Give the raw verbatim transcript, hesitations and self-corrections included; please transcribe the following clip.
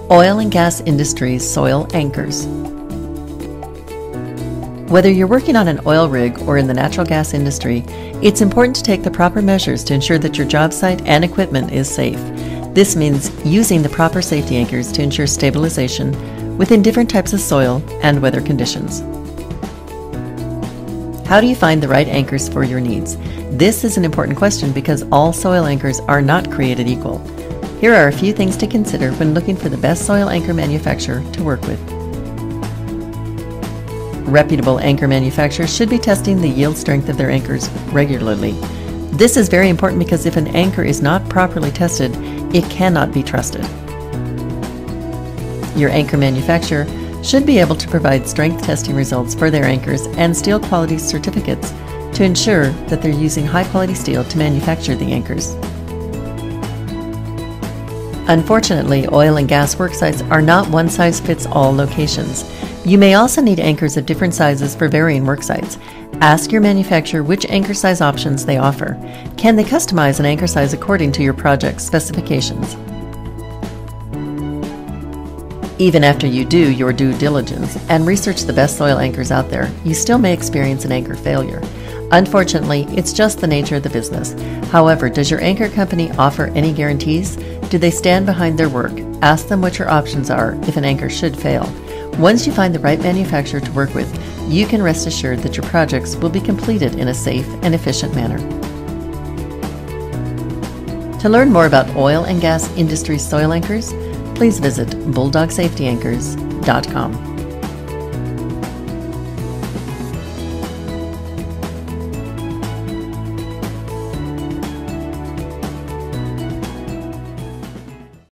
Oil and gas industry soil anchors. Whether you're working on an oil rig or in the natural gas industry, it's important to take the proper measures to ensure that your job site and equipment is safe. This means using the proper safety anchors to ensure stabilization within different types of soil and weather conditions. How do you find the right anchors for your needs? This is an important question because all soil anchors are not created equal. Here are a few things to consider when looking for the best soil anchor manufacturer to work with. Reputable anchor manufacturers should be testing the yield strength of their anchors regularly. This is very important because if an anchor is not properly tested, it cannot be trusted. Your anchor manufacturer should be able to provide strength testing results for their anchors and steel quality certificates to ensure that they're using high-quality steel to manufacture the anchors. Unfortunately, oil and gas work sites are not one-size-fits-all locations. You may also need anchors of different sizes for varying work sites. Ask your manufacturer which anchor size options they offer. Can they customize an anchor size according to your project's specifications? Even after you do your due diligence and research the best soil anchors out there, you still may experience an anchor failure. Unfortunately, it's just the nature of the business. However, does your anchor company offer any guarantees? Do they stand behind their work? Ask them what your options are if an anchor should fail. Once you find the right manufacturer to work with, you can rest assured that your projects will be completed in a safe and efficient manner. To learn more about oil and gas industry soil anchors, please visit bulldog safety anchors dot com.